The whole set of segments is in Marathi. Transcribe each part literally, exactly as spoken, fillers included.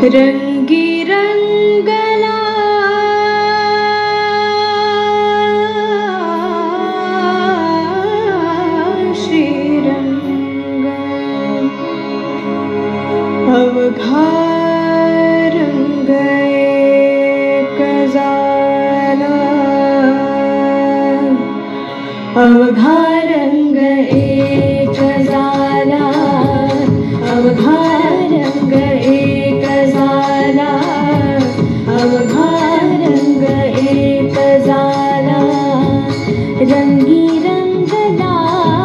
रंगी रंगला श्रीरंग अवघा रंग एक झाला अवघा रंग एक झाला अवघा रंग एक झाला अवघा रंग एक झाला रंगी रंगला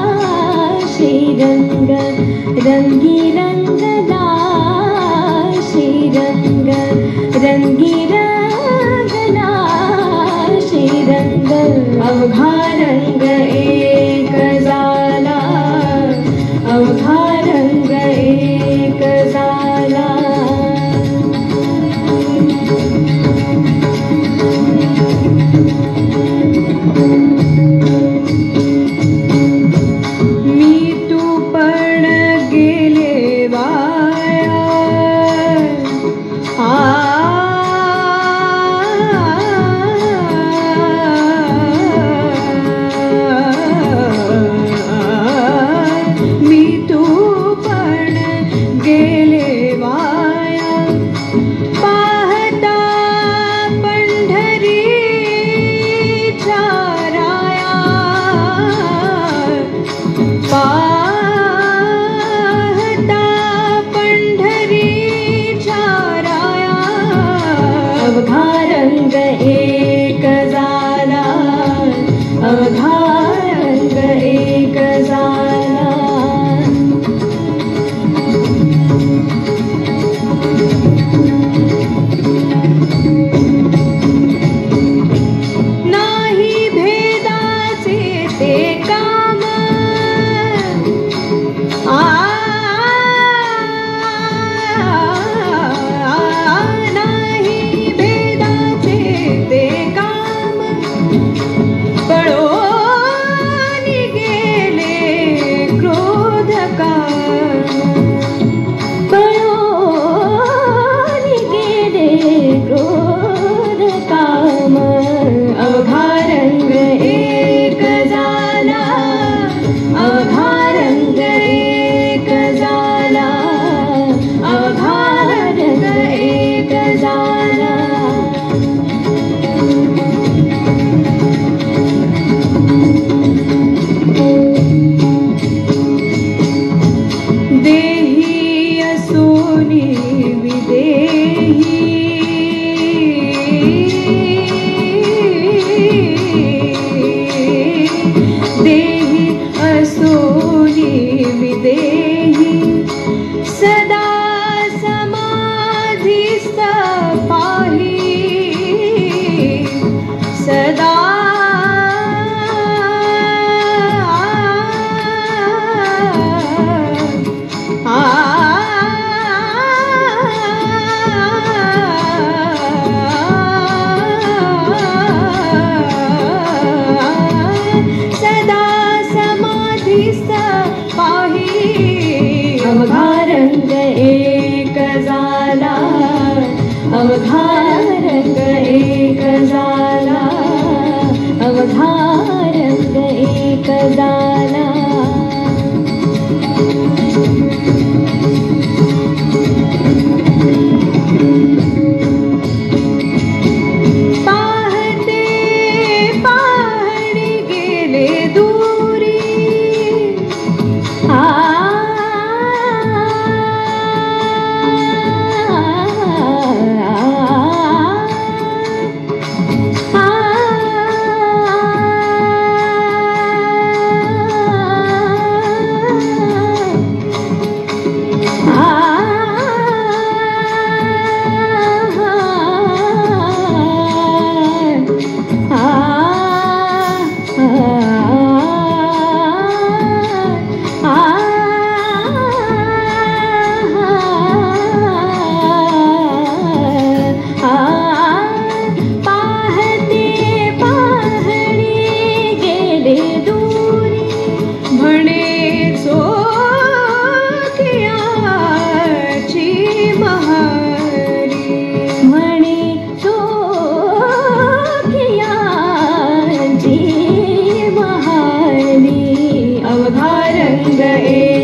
श्रीरंग रंगी रंगला श्रीरंग रंगी रंगला श्रीरंग अवघा रंग एक झाला अवघा रंग एक झाला मी तू पण गेले वाया आ अवघा रंग एक झाला अवघा रंग एक झाला नाही भेदाचे ते काम आ अवघा रंग एक झाला अवघा रंग एक झाला अवघा रंग एक झाला पाहते पाहणे गेले दूरी आ आ रंग एक